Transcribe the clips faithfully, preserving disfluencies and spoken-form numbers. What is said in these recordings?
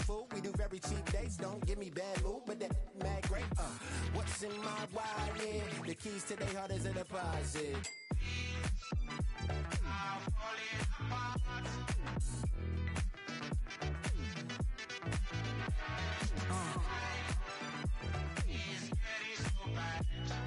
fool. We do very cheap dates. Don't give me bad mood, but that mad great. Uh, what's in my wallet? The keys to their heart is a deposit. I'm falling apart. Uh. It's getting so bad.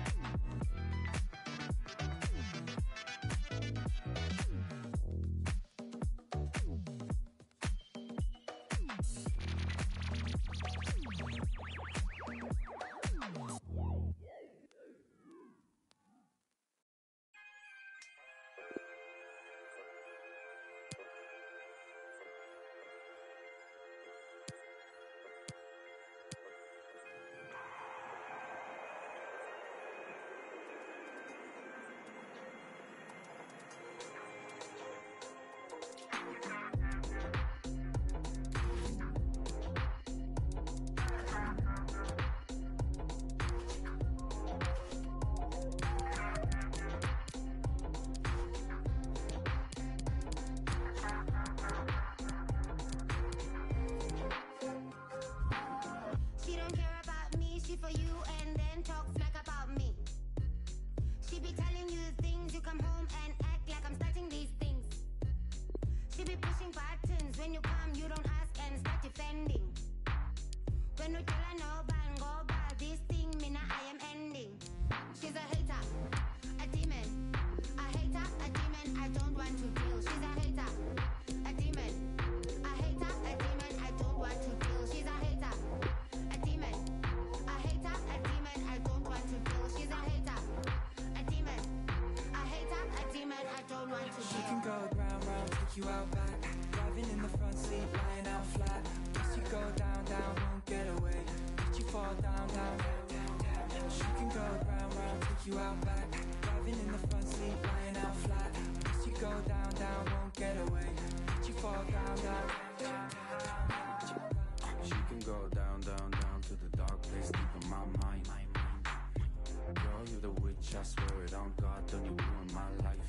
You out back, driving in the front seat, lying out flat. Once you go down, down, won't get away. Let you fall down, down, down, down. She can go round, round, take you out back. Driving in the front seat, lying out flat. Once you go down, down, won't get away. Let you fall down, down, down, down. She can go down, down, down to the dark place deep in my mind. Girl, you're the witch, I swear it on God, don't you ruin my life.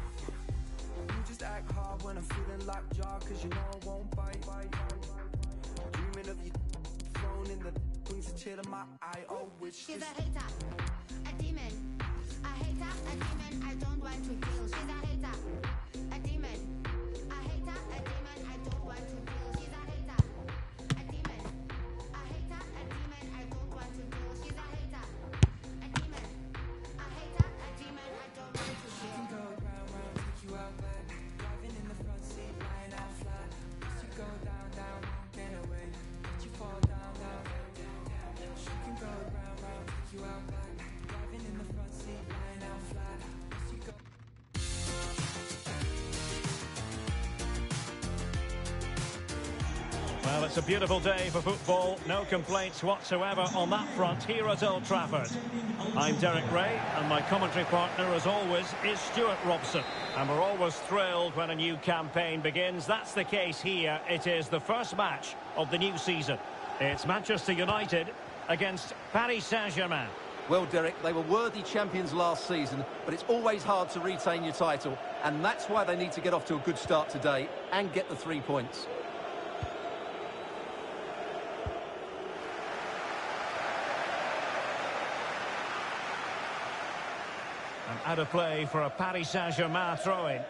You just act hard when I'm feeling lockjaw, cause you know I won't bite. Dreaming of you thrown in the brings a tear to my eye. Oh, which she's a hater, a demon. A hater, a demon, I don't want to deal. She's a hater, a demon. A hater, a demon, I don't want to deal. She's a hater, a demon. A hater, a demon, I don't want to deal. She's a hater, a demon. A hater, a demon, I don't want to deal. She can go round, round, take you out back. Driving in the front seat, lying out flat. Once you go down, down, won't get away. Let you fall down, down, down, down. She can go round, round, take you out back. Driving in the front seat, lying out flat. Once you go. Well, it's a beautiful day for football. No complaints whatsoever on that front here at Old Trafford. I'm Derek Ray, and my commentary partner, as always, is Stuart Robson. And we're always thrilled when a new campaign begins. That's the case here. It is the first match of the new season. It's Manchester United against Paris Saint-Germain. Well, Derek, they were worthy champions last season, but it's always hard to retain your title, and that's why they need to get off to a good start today and get the three points. And out of play for a Paris Saint-Germain throw-in.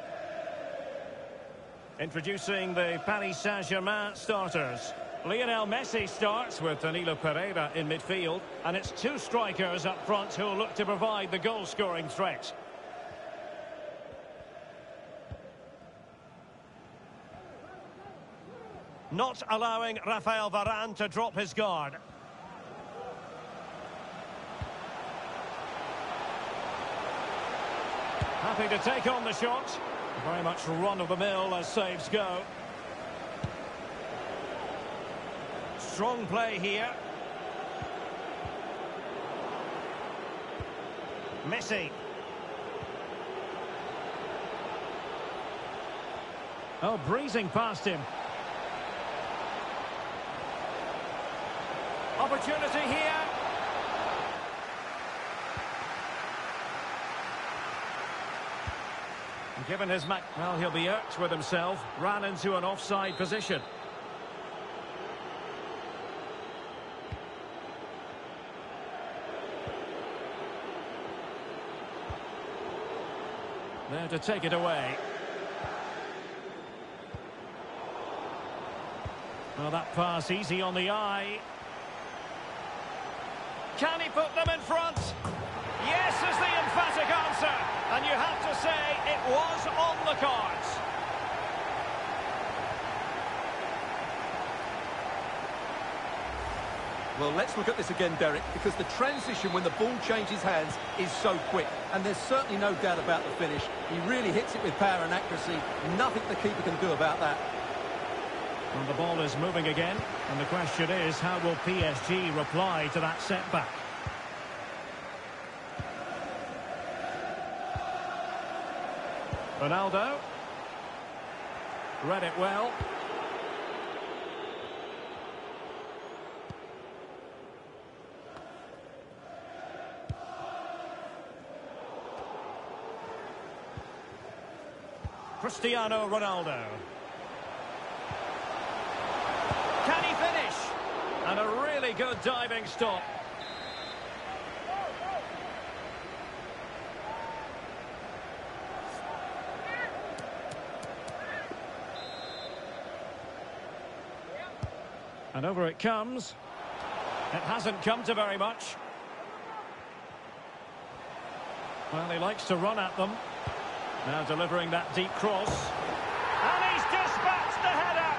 Introducing the Paris Saint-Germain starters. Lionel Messi starts with Danilo Pereira in midfield, and it's two strikers up front who'll look to provide the goal-scoring threat. Not allowing Rafael Varane to drop his guard. Happy to take on the shot. Very much run-of-the-mill as saves go. Strong play here. Messi. Oh, breezing past him. Opportunity here. Given his match, well, he'll be irked with himself. Ran into an offside position. There to take it away. Well, that pass easy on the eye. Can he put them in front? Yes is the emphatic answer. And you have to say it was on the cards. Well, let's look at this again, Derek, because the transition when the ball changes hands is so quick. And there's certainly no doubt about the finish. He really hits it with power and accuracy. Nothing the keeper can do about that. And the ball is moving again. And the question is, how will P S G reply to that setback? Ronaldo. Read it well. Cristiano Ronaldo. Can he finish? And a really good diving stop. And over it comes. It hasn't come to very much. Well, he likes to run at them. Now delivering that deep cross. And he's dispatched the header!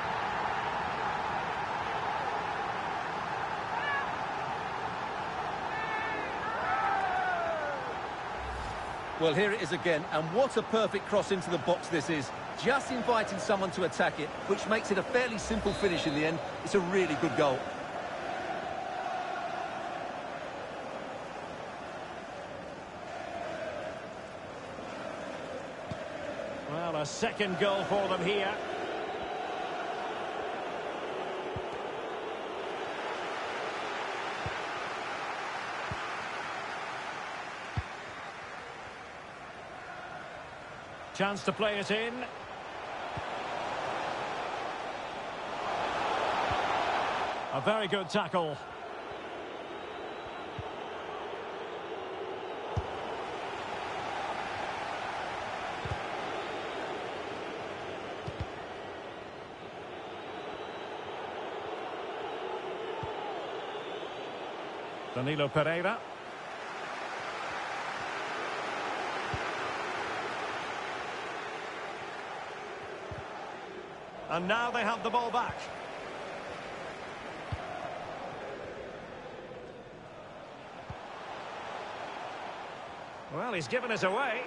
Well, here it is again, and what a perfect cross into the box this is. Just inviting someone to attack it, which makes it a fairly simple finish in the end. It's a really good goal. Well, a second goal for them here. Chance to play it in. A very good tackle. Danilo Pereira. And now they have the ball back. Well, he's given us away.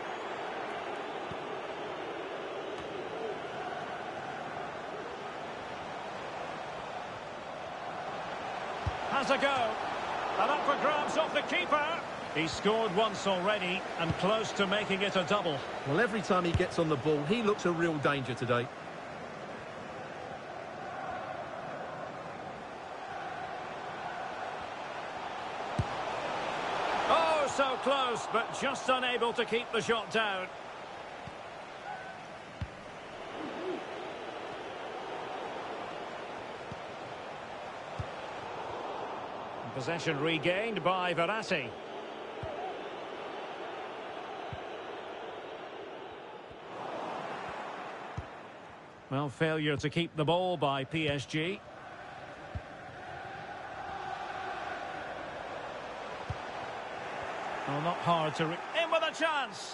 Has a go. And up for grabs off the keeper. He scored once already and close to making it a double. Well, every time he gets on the ball, he looks a real danger today. Oh, so close, but just unable to keep the shot down. Possession regained by Verratti. Well, failure to keep the ball by P S G. Well, not hard to... Re in with a chance!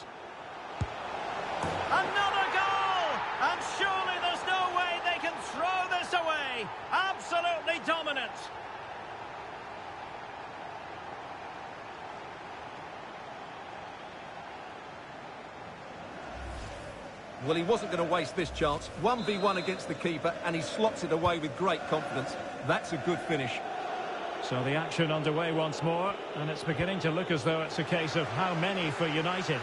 Another goal! And surely there's no way they can throw this away! Absolutely dominant! Well, he wasn't going to waste this chance. one v one against the keeper, and he slots it away with great confidence. That's a good finish. So the action underway once more, and it's beginning to look as though it's a case of how many for United.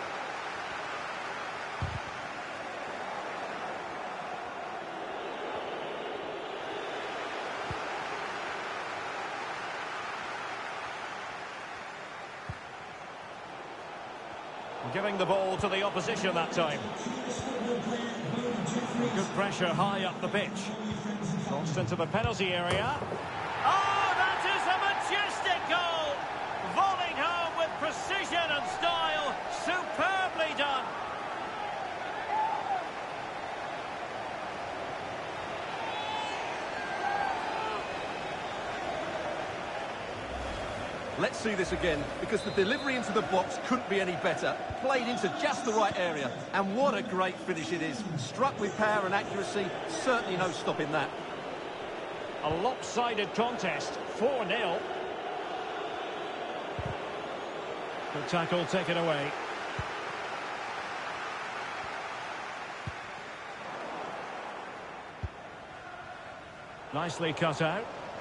Giving the ball to the opposition that time. Good pressure high up the pitch. Crossed into the penalty area. Oh, that is a majestic goal! Volleyed home with precision and style. Superbly Let's see this again, because the delivery into the box couldn't be any better. Played into just the right area, and what a great finish it is. Struck with power and accuracy, certainly no stopping that. A lopsided contest, four nil. Good tackle taken away. Nicely cut out.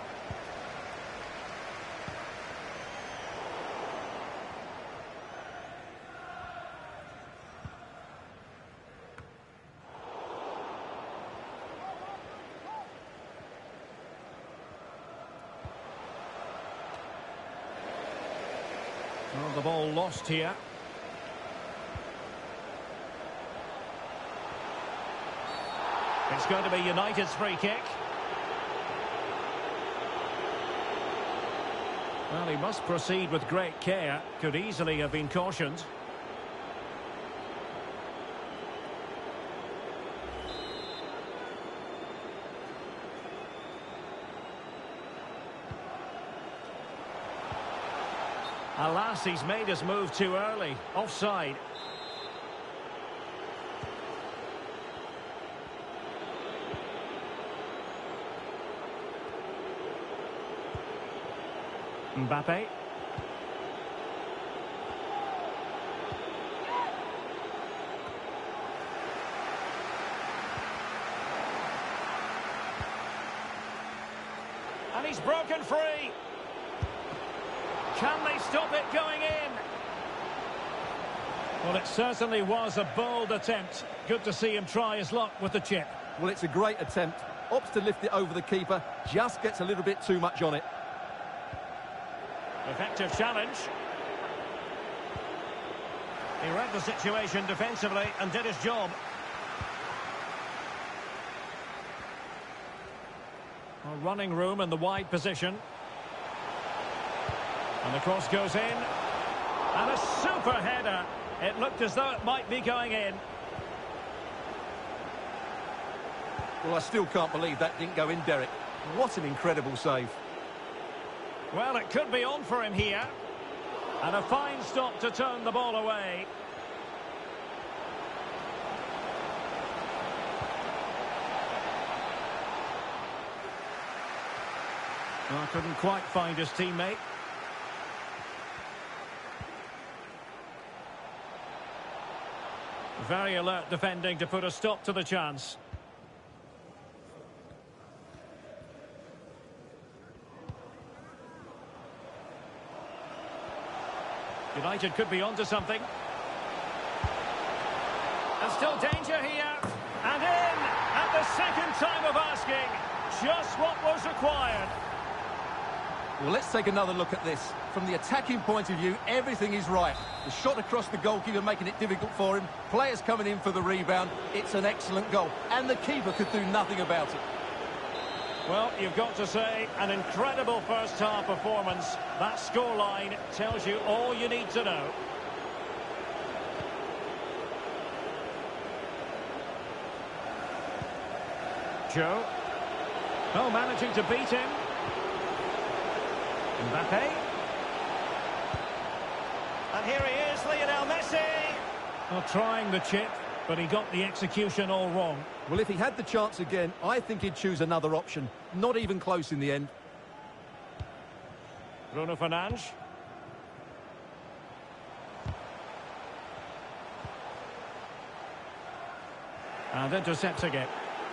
Well, the ball lost here. It's going to be United's free kick. Well, he must proceed with great care. Could easily have been cautioned. Alas, he's made his move too early. Offside. Mbappe. And he's broken free. Can they stop it going in? Well, it certainly was a bold attempt. Good to see him try his luck with the chip. Well, it's a great attempt. Opts to lift it over the keeper. Just gets a little bit too much on it. Effective challenge. He read the situation defensively and did his job. Well, running room in the wide position. And the cross goes in. And a super header. It looked as though it might be going in. Well, I still can't believe that didn't go in, Derek. What an incredible save. Well, it could be on for him here. And a fine stop to turn the ball away. Well, couldn't quite find his teammate. Very alert defending to put a stop to the chance. United could be onto something. And still danger here. And in at the second time of asking. Just what was required. Well, let's take another look at this. From the attacking point of view, everything is right. The shot across the goalkeeper making it difficult for him. Players coming in for the rebound. It's an excellent goal. And the keeper could do nothing about it. Well, you've got to say, an incredible first-half performance. That scoreline tells you all you need to know. Joe. Oh, managing to beat him. Mbappe. And here he is, Lionel Messi. Well, trying the chip, but he got the execution all wrong. Well, if he had the chance again, I think he'd choose another option. Not even close in the end. Bruno Fernandes. And intercepts again.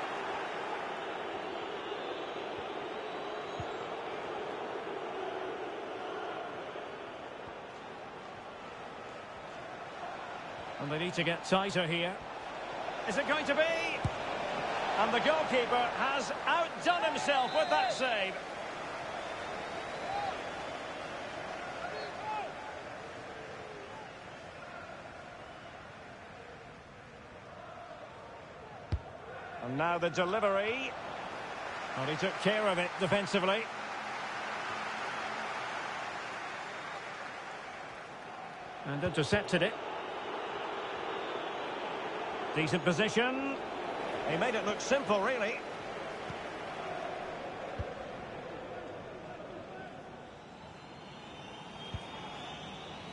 And they need to get tighter here. Is it going to be? And the goalkeeper has outdone himself with that save. And now the delivery. Well, he took care of it defensively. And intercepted it. Decent position. He made it look simple, really.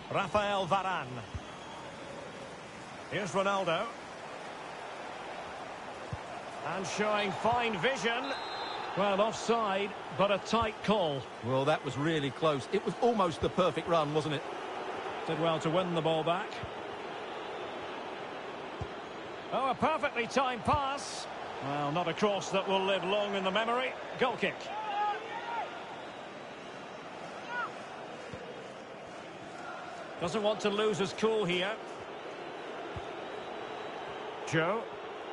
Rafael Varane. Here's Ronaldo. And showing fine vision. Well, offside, but a tight call. Well, that was really close. It was almost the perfect run, wasn't it? Did well to win the ball back. Oh, a perfectly timed pass. Well, not a cross that will live long in the memory. Goal kick. Doesn't want to lose his cool here. Joe.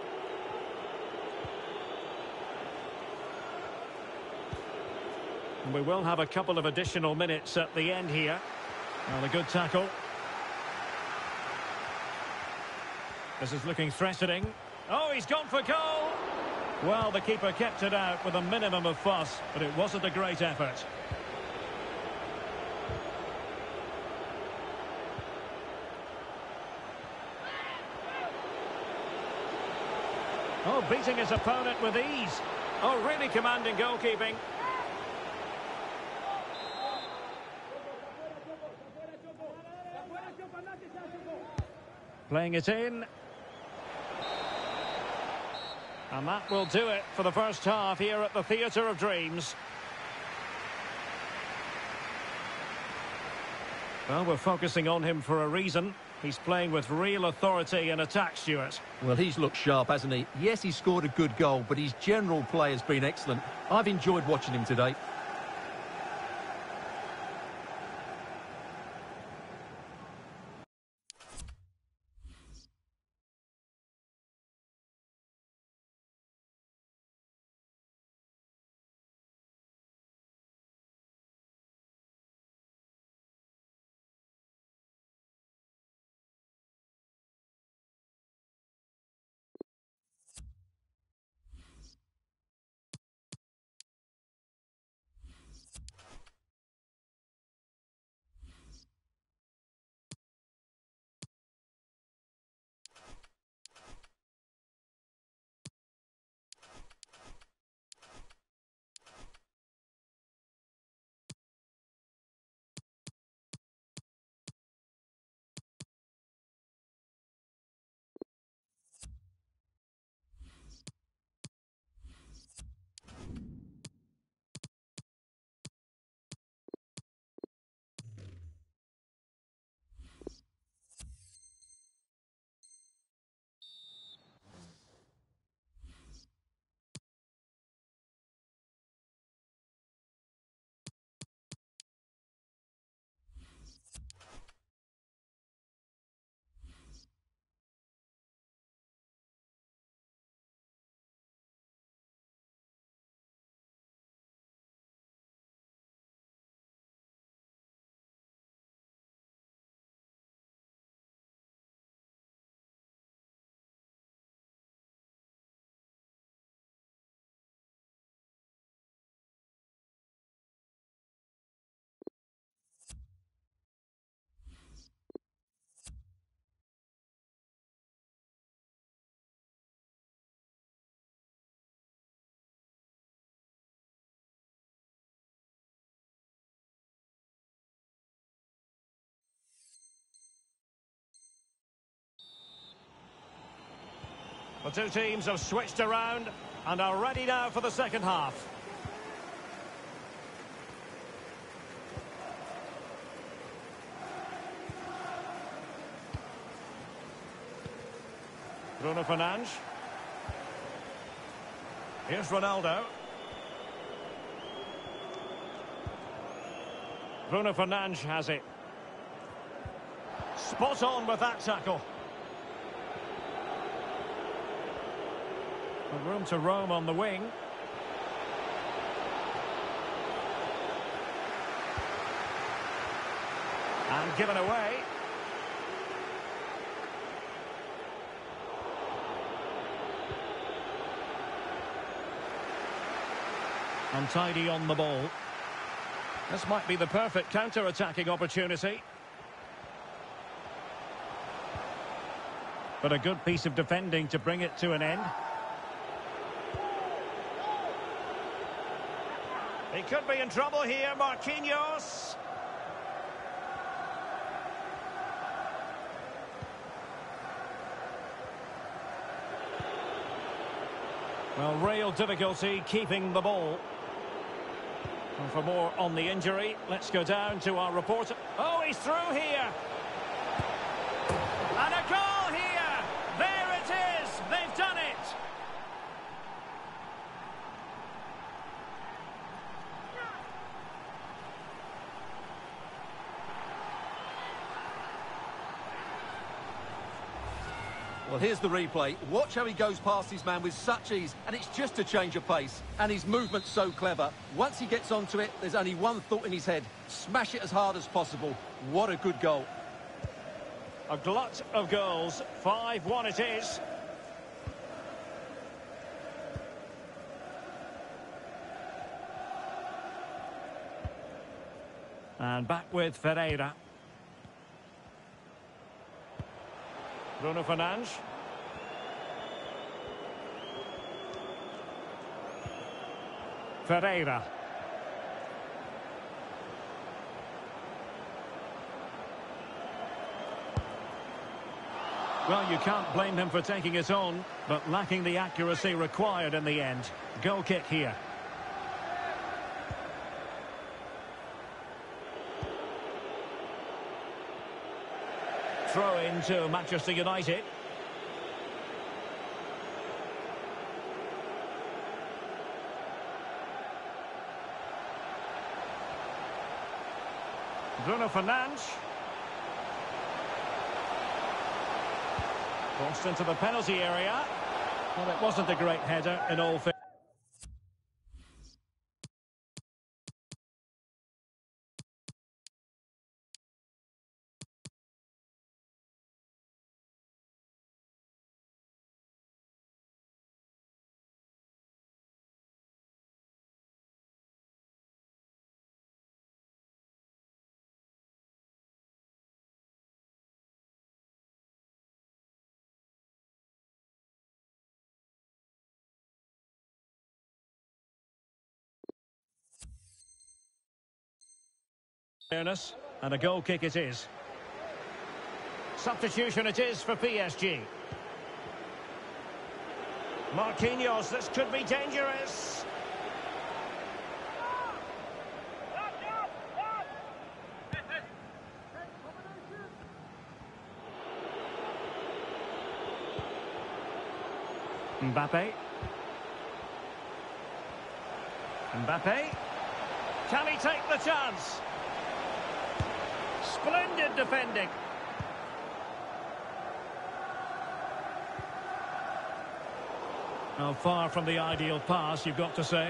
And we will have a couple of additional minutes at the end here. Well, a good tackle. This is looking threatening. Oh, he's gone for goal! Well, the keeper kept it out with a minimum of fuss, but it wasn't a great effort. Oh, beating his opponent with ease. Oh, really commanding goalkeeping. Playing it in. And that will do it for the first half here at the Theatre of Dreams. Well, we're focusing on him for a reason. He's playing with real authority in attack, Stuart. Well, he's looked sharp, hasn't he? Yes, he scored a good goal, but his general play has been excellent. I've enjoyed watching him today. The two teams have switched around and are ready now for the second half. Bruno Fernandes. Here's Ronaldo. Bruno Fernandes has it. Spot on with that tackle. Room to roam on the wing. And given away. Untidy on the ball. This might be the perfect counter-attacking opportunity. But a good piece of defending to bring it to an end. He could be in trouble here, Marquinhos. Well, real difficulty keeping the ball. And for more on the injury, let's go down to our reporter. Oh, he's through here. And a goal here. There it is. They've done it. Well, here's the replay. Watch how he goes past his man with such ease, and it's just a change of pace. And his movement's so clever. Once he gets onto it, there's only one thought in his head. Smash it as hard as possible. What a good goal. A glut of goals. five one it is. And back with Ferreira. Bruno Fernandes. Ferreira. Well, you can't blame him for taking it on, but lacking the accuracy required in the end. Goal kick here. Throw into Manchester United. Bruno Fernandes. Crossed into the penalty area. Well, it wasn't a great header in all fairness. Fairness, and a goal kick it is. Substitution it is for P S G. Marquinhos, this could be dangerous. Mbappe. Mbappe. Can he take the chance? Splendid defending. Well, far from the ideal pass, you've got to say.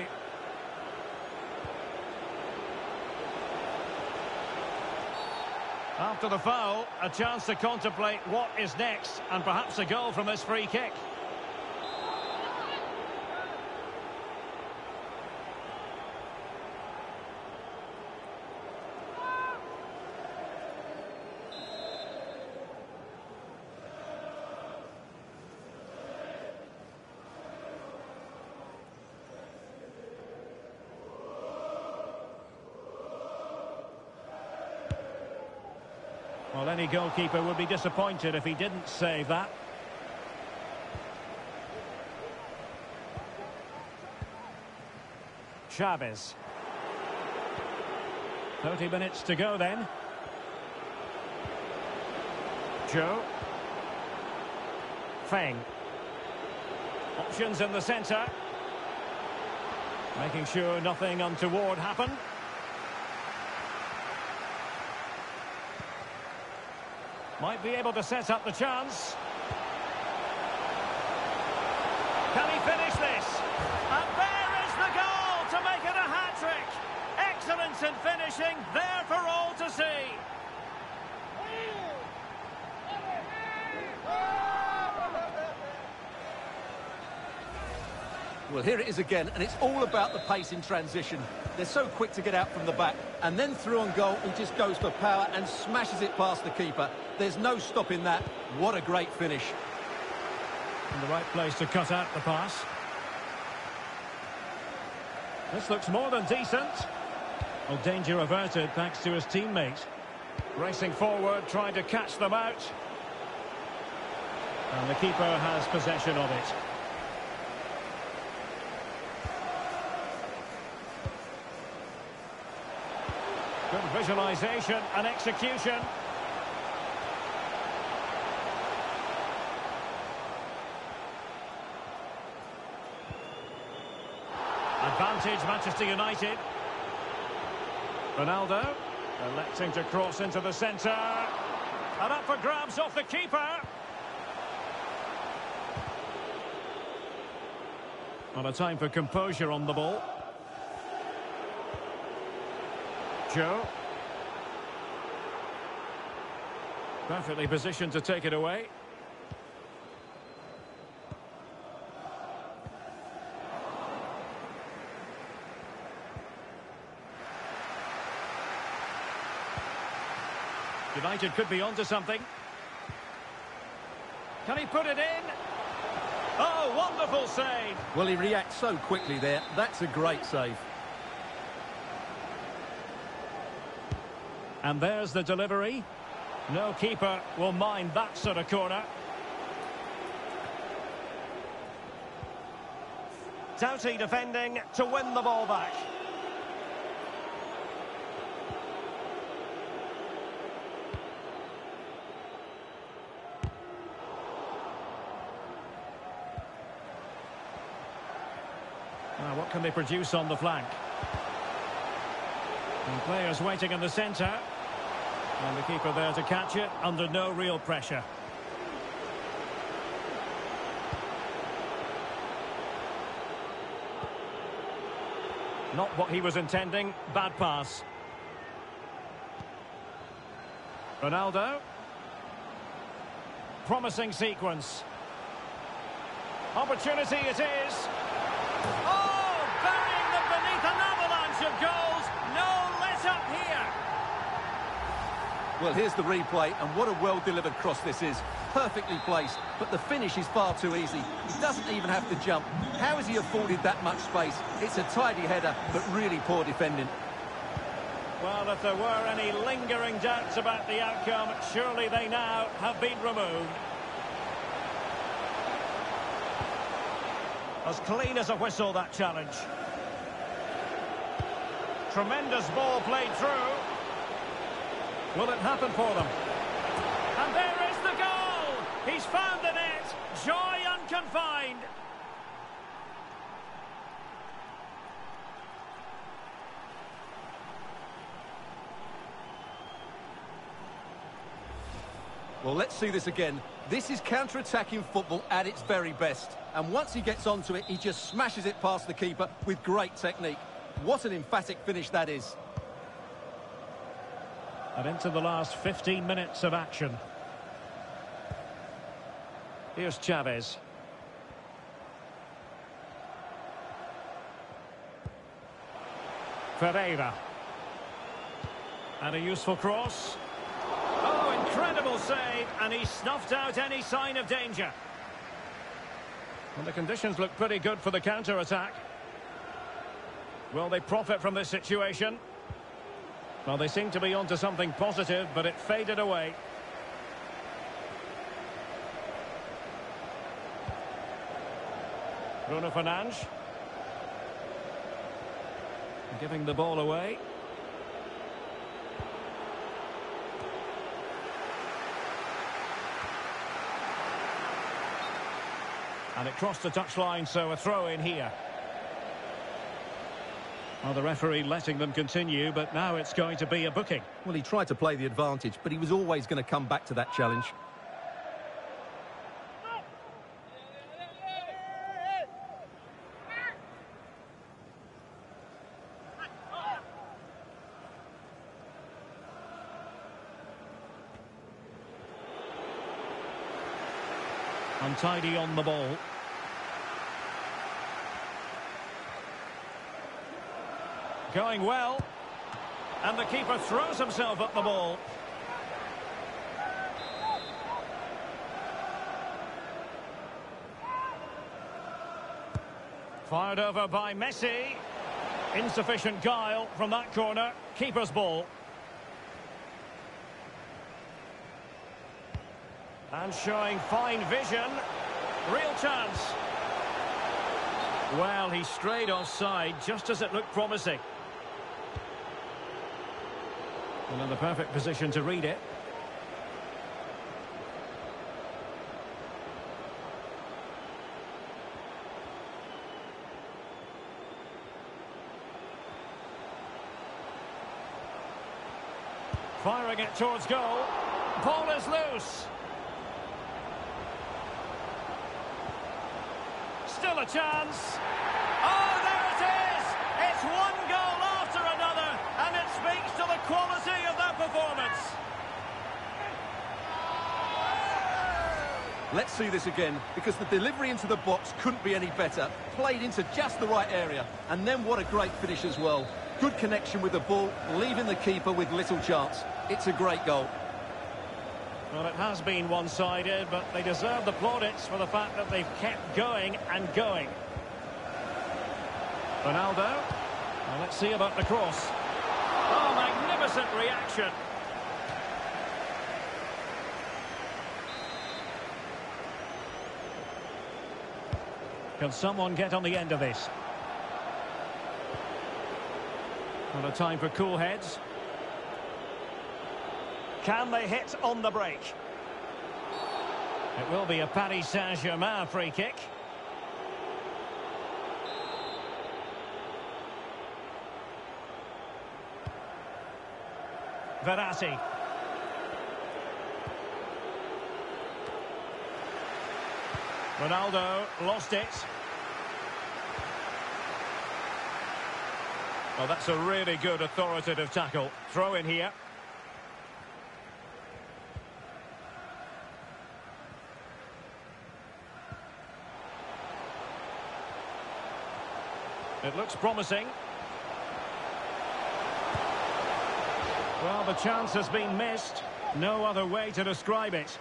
After the foul, a chance to contemplate what is next, and perhaps a goal from this free kick. Well, any goalkeeper would be disappointed if he didn't save that. Chavez. thirty minutes to go then. Joe. Feng. Options in the centre. Making sure nothing untoward happened. Might be able to set up the chance. Can he finish this? And there is the goal to make it a hat-trick. Excellence in finishing, there for all to see. Well, here it is again, and it's all about the pace in transition. They're so quick to get out from the back, and then through on goal, he just goes for power and smashes it past the keeper. There's no stopping that. What a great finish. In the right place to cut out the pass. This looks more than decent. Well, danger averted thanks to his teammate. Racing forward, trying to catch them out. And the keeper has possession of it. Good visualisation and execution. Advantage Manchester United. Ronaldo electing to cross into the centre. And up for grabs off the keeper. Not a time for composure on the ball. Joe. Perfectly positioned to take it away. United could be onto something. Can he put it in? Oh, wonderful save! Well, he reacts so quickly there. That's a great save. And there's the delivery. No keeper will mind that sort of corner. Doughty defending to win the ball back. Now, what can they produce on the flank? And players waiting in the centre. And the keeper there to catch it under no real pressure. Not what he was intending. Bad pass. Ronaldo. Promising sequence. Opportunity it is. Oh, burying them beneath an avalanche of goals. No let up here. Well, here's the replay, and what a well-delivered cross this is. Perfectly placed, but the finish is far too easy. He doesn't even have to jump. How has he afforded that much space? It's a tidy header, but really poor defending. Well, if there were any lingering doubts about the outcome, surely they now have been removed. As clean as a whistle, that challenge. Tremendous ball played through. Will it happen for them? And there is the goal! He's found the net. Joy unconfined. Well, let's see this again. This is counter-attacking football at its very best. And once he gets onto it, he just smashes it past the keeper with great technique. What an emphatic finish that is. And into the last fifteen minutes of action. Here's Chavez. Ferreira. And a useful cross. Oh, incredible save, and he snuffed out any sign of danger. And the conditions look pretty good for the counter-attack. Will they profit from this situation? Well, they seem to be onto something positive, but it faded away. Bruno Fernandes. Giving the ball away. And it crossed the touchline, so a throw in here. Well, the referee letting them continue, but now it's going to be a booking. Well, he tried to play the advantage, but he was always going to come back to that challenge. Untidy on the ball. Going well. And the keeper throws himself at the ball. Fired over by Messi. Insufficient guile from that corner. Keeper's ball. And showing fine vision. Real chance. Well, he strayed offside just as it looked promising. And in the perfect position to read it. Firing it towards goal. Ball is loose. Still a chance. Oh, there it is! It's one goal after another, and it speaks to the quality of that performance. Let's see this again, because the delivery into the box couldn't be any better. Played into just the right area, and then what a great finish as well. Good connection with the ball, leaving the keeper with little chance. It's a great goal. Well, it has been one-sided, but they deserve the plaudits for the fact that they've kept going and going. Ronaldo. Well, let's see about the cross. Oh, magnificent reaction. Can someone get on the end of this? Not a time for cool heads. Can they hit on the break? It will be a Paris Saint-Germain free kick. Verratti. Ronaldo lost it. Well, that's a really good authoritative tackle. Throw in here. It looks promising. Well, the chance has been missed. No other way to describe it.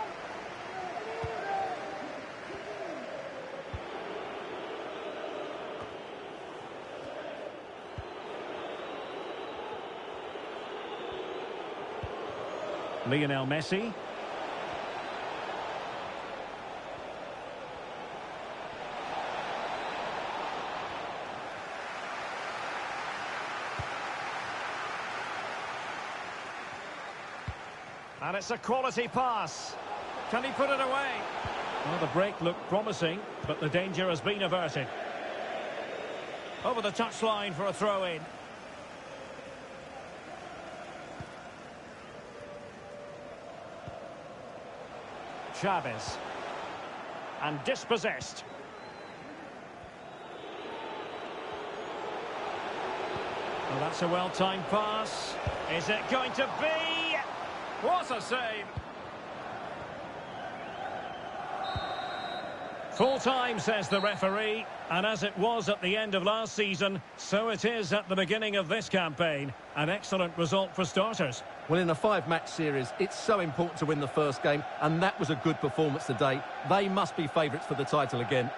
Lionel Messi. And it's a quality pass. Can he put it away? Well, the break looked promising, but the danger has been averted. Over the touchline for a throw-in. Chavez. And dispossessed. Well, that's a well-timed pass. Is it going to be? What a save! Full time, says the referee, and as it was at the end of last season, so it is at the beginning of this campaign. An excellent result for starters. Well, in a five-match series, it's so important to win the first game, and that was a good performance today. They must be favourites for the title again.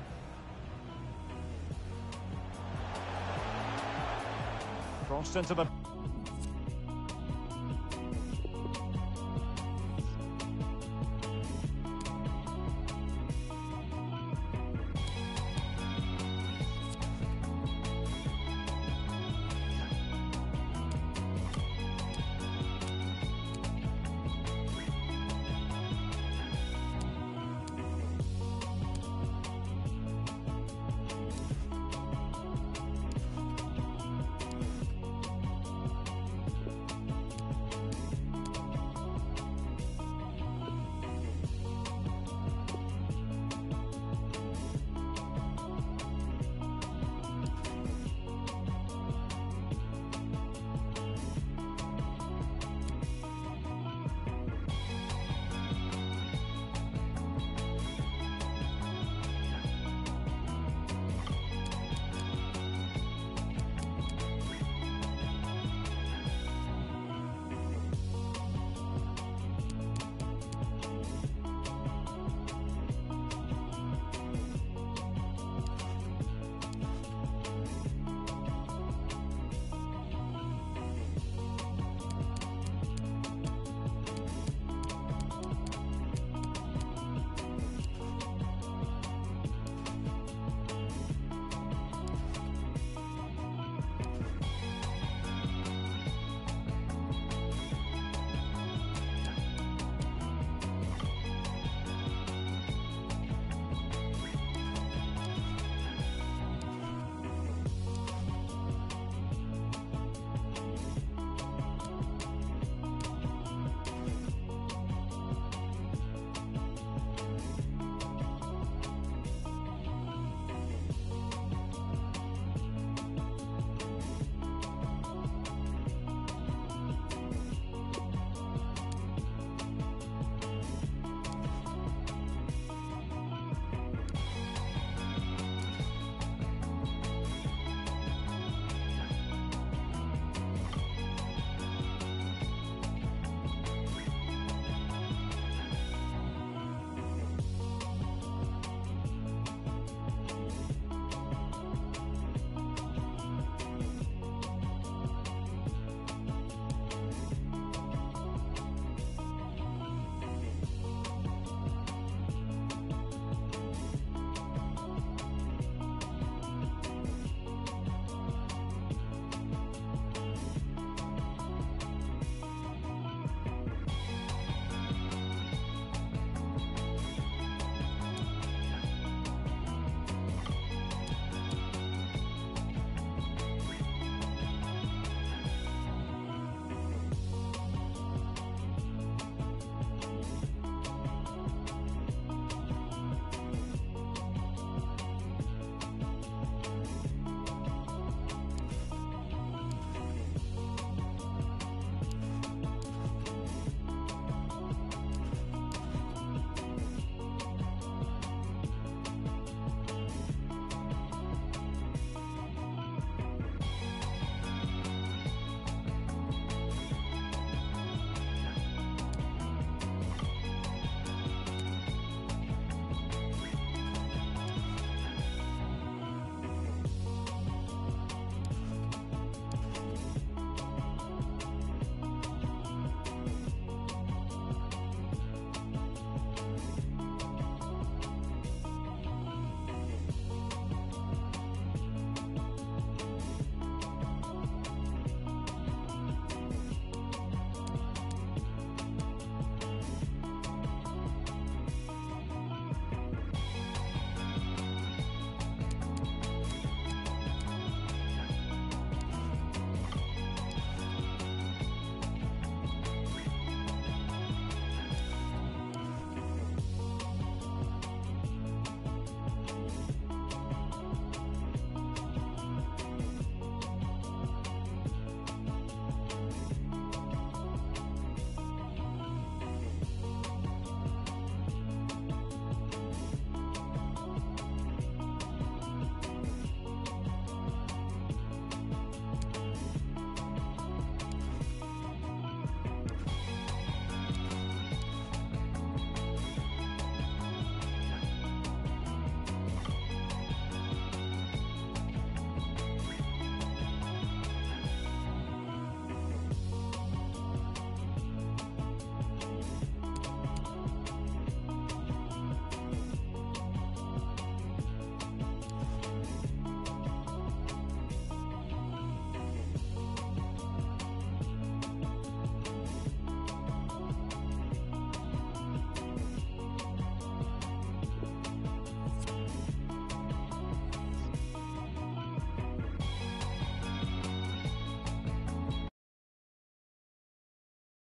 Crossed into the